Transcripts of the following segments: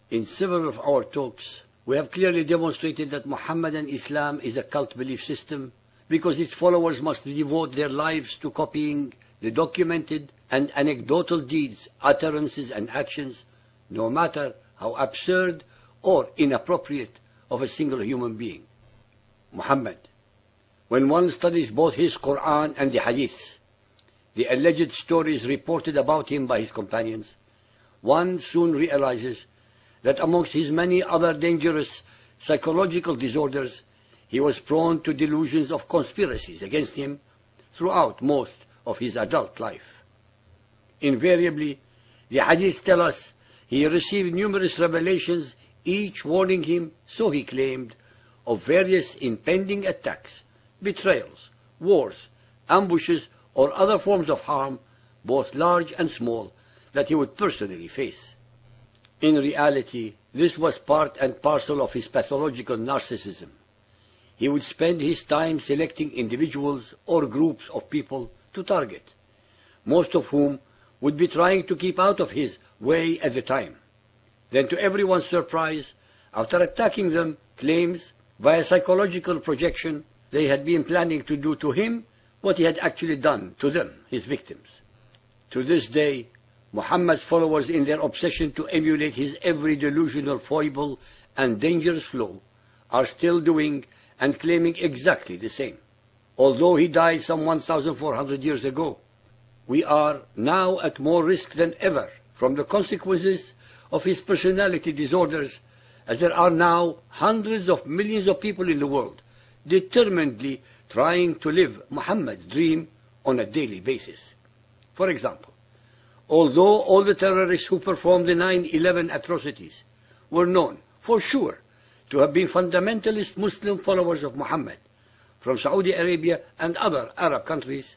In several of our talks, we have clearly demonstrated that Muhammadan Islam is a cult belief system because its followers must devote their lives to copying the documented and anecdotal deeds, utterances and actions, no matter how absurd or inappropriate, of a single human being, Muhammad. When one studies both his Quran and the Hadiths, the alleged stories reported about him by his companions, one soon realizes that amongst his many other dangerous psychological disorders, he was prone to delusions of conspiracies against him throughout most of his adult life. Invariably, the Hadiths tell us he received numerous revelations, each warning him, so he claimed, of various impending attacks, betrayals, wars, ambushes, or other forms of harm, both large and small, that he would personally face. In reality, this was part and parcel of his pathological narcissism. He would spend his time selecting individuals or groups of people to target, most of whom would be trying to keep out of his way at the time. Then, to everyone's surprise, after attacking them, claims, via psychological projection, they had been planning to do to him what he had actually done to them, his victims. To this day, Muhammad's followers, in their obsession to emulate his every delusional foible and dangerous flaw, are still doing and claiming exactly the same. Although he died some 1,400 years ago, we are now at more risk than ever from the consequences of his personality disorders, as there are now hundreds of millions of people in the world determinedly trying to live Muhammad's dream on a daily basis. For example, although all the terrorists who performed the 9/11 atrocities were known for sure to have been fundamentalist Muslim followers of Muhammad from Saudi Arabia and other Arab countries,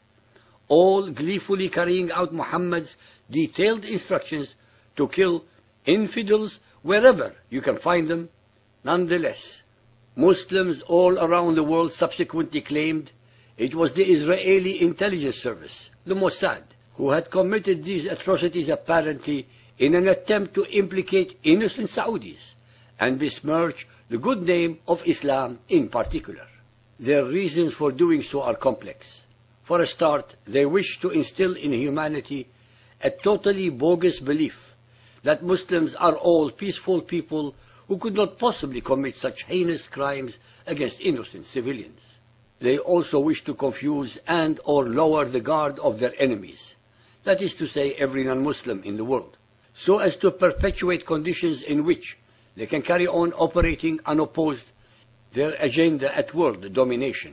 all gleefully carrying out Muhammad's detailed instructions to kill infidels wherever you can find them, nonetheless, Muslims all around the world subsequently claimed it was the Israeli intelligence service, the Mossad, who had committed these atrocities apparently in an attempt to implicate innocent Saudis and besmirch the good name of Islam in particular. Their reasons for doing so are complex. For a start, they wish to instill in humanity a totally bogus belief that Muslims are all peaceful people who could not possibly commit such heinous crimes against innocent civilians. They also wish to confuse and or lower the guard of their enemies, that is to say every non-Muslim in the world, so as to perpetuate conditions in which they can carry on operating unopposed their agenda at world domination.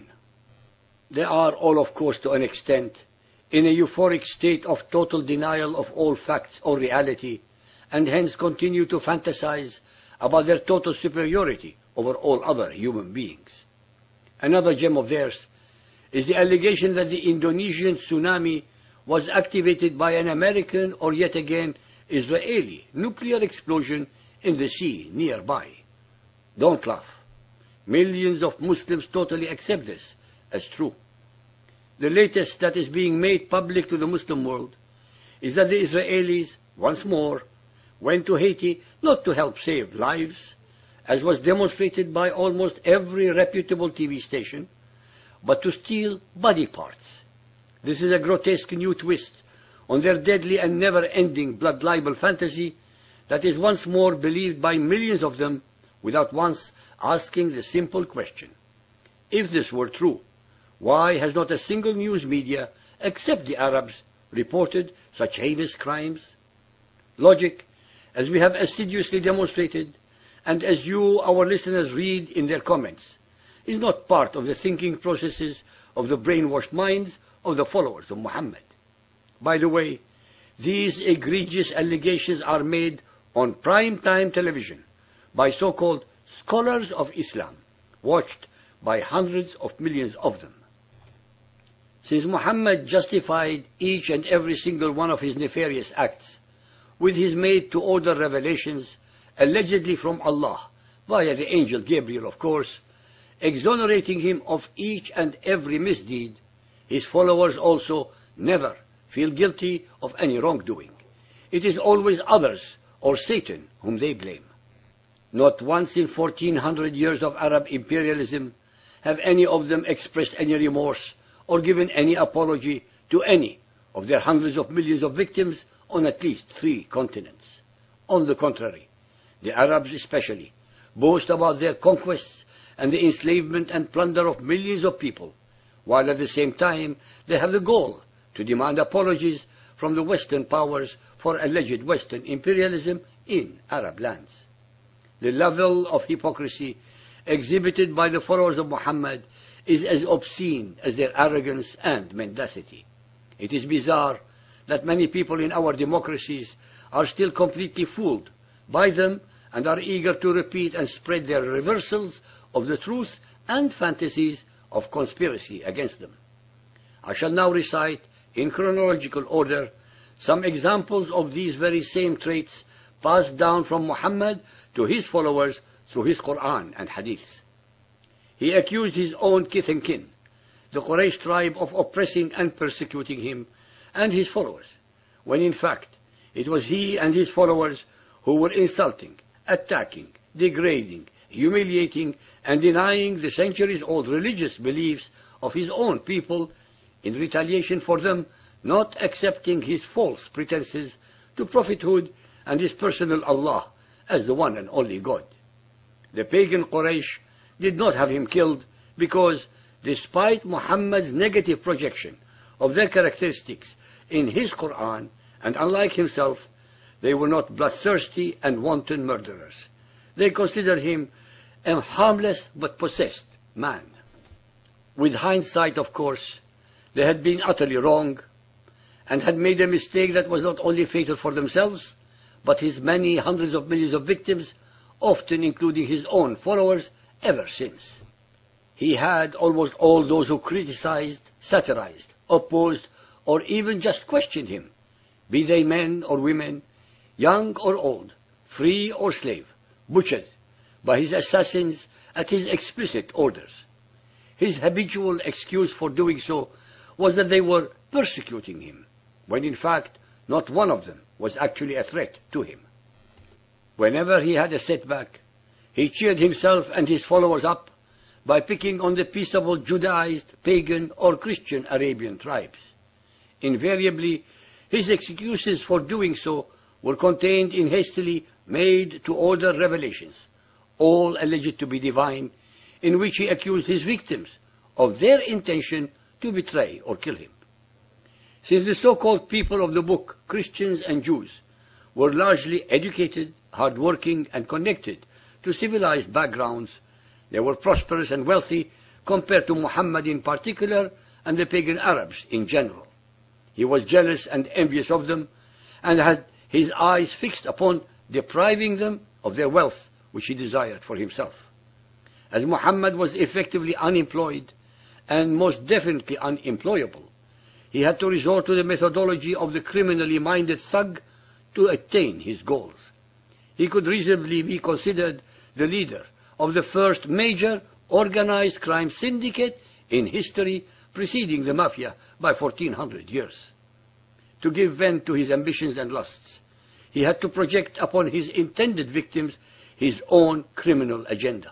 They are all, of course, to an extent, in a euphoric state of total denial of all facts or reality, and hence continue to fantasize about their total superiority over all other human beings. Another gem of theirs is the allegation that the Indonesian tsunami was activated by an American or yet again Israeli nuclear explosion in the sea nearby. Don't laugh. Millions of Muslims totally accept this as true. The latest that is being made public to the Muslim world is that the Israelis, once more, went to Haiti not to help save lives, as was demonstrated by almost every reputable TV station, but to steal body parts. This is a grotesque new twist on their deadly and never-ending blood libel fantasy that is once more believed by millions of them without once asking the simple question: if this were true, why has not a single news media, except the Arabs, reported such heinous crimes? Logic, as we have assiduously demonstrated, and as you, our listeners, read in their comments, is not part of the thinking processes of the brainwashed minds of the followers of Muhammad. By the way, these egregious allegations are made on prime-time television by so-called scholars of Islam, watched by hundreds of millions of them. Since Muhammad justified each and every single one of his nefarious acts with his made-to-order revelations, allegedly from Allah, via the angel Gabriel, of course, exonerating him of each and every misdeed, his followers also never feel guilty of any wrongdoing. It is always others or Satan whom they blame. Not once in 1400 years of Arab imperialism have any of them expressed any remorse or given any apology to any of their hundreds of millions of victims on at least 3 continents. On the contrary, the Arabs especially boast about their conquests and the enslavement and plunder of millions of people, while at the same time they have the goal to demand apologies from the Western powers for alleged Western imperialism in Arab lands. The level of hypocrisy exhibited by the followers of Muhammad is as obscene as their arrogance and mendacity. It is bizarre that many people in our democracies are still completely fooled by them and are eager to repeat and spread their reversals of the truth and fantasies of conspiracy against them. I shall now recite, in chronological order, some examples of these very same traits passed down from Muhammad to his followers through his Quran and Hadith. He accused his own kith and kin, the Quraysh tribe, of oppressing and persecuting him and his followers, when in fact it was he and his followers who were insulting, attacking, degrading, humiliating, and denying the centuries-old religious beliefs of his own people in retaliation for them not accepting his false pretenses to prophethood and his personal Allah as the one and only God. The pagan Quraysh did not have him killed because, despite Muhammad's negative projection of their characteristics in his Quran, and unlike himself, they were not bloodthirsty and wanton murderers. They considered him a harmless but possessed man. With hindsight, of course, they had been utterly wrong and had made a mistake that was not only fatal for themselves, but his many hundreds of millions of victims, often including his own followers, ever since. He had almost all those who criticized, satirized, opposed, or even just questioned him, be they men or women, young or old, free or slave, butchered by his assassins at his explicit orders. His habitual excuse for doing so was that they were persecuting him, when in fact not one of them was actually a threat to him. Whenever he had a setback, he cheered himself and his followers up by picking on the peaceable Judaized, pagan, or Christian Arabian tribes. Invariably, his excuses for doing so were contained in hastily made-to-order revelations, all alleged to be divine, in which he accused his victims of their intention to betray or kill him. Since the so-called people of the book, Christians and Jews, were largely educated, hard-working, and connected to civilized backgrounds, they were prosperous and wealthy compared to Muhammad in particular and the pagan Arabs in general. He was jealous and envious of them and had his eyes fixed upon depriving them of their wealth, which he desired for himself. As Muhammad was effectively unemployed and most definitely unemployable, he had to resort to the methodology of the criminally minded thug to attain his goals. He could reasonably be considered the leader of the first major organized crime syndicate in history, preceding the mafia by 1400 years. To give vent to his ambitions and lusts, he had to project upon his intended victims his own criminal agenda.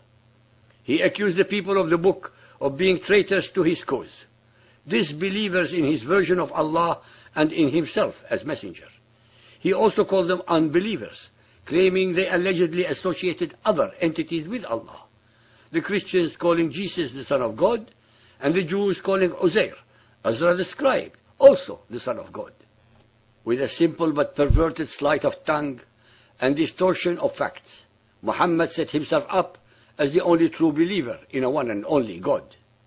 He accused the people of the book of being traitors to his cause, disbelievers in his version of Allah and in himself as messenger. He also called them unbelievers, claiming they allegedly associated other entities with Allah, the Christians calling Jesus the Son of God, and the Jews calling Uzair, Ezra the scribe, also the Son of God. With a simple but perverted sleight of tongue and distortion of facts, Muhammad set himself up as the only true believer in a one and only God.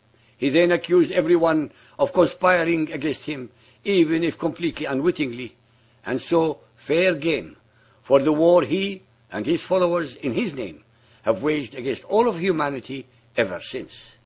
He then accused everyone of conspiring against him, even if completely unwittingly, and so fair game for the war he and his followers in his name have waged against all of humanity ever since.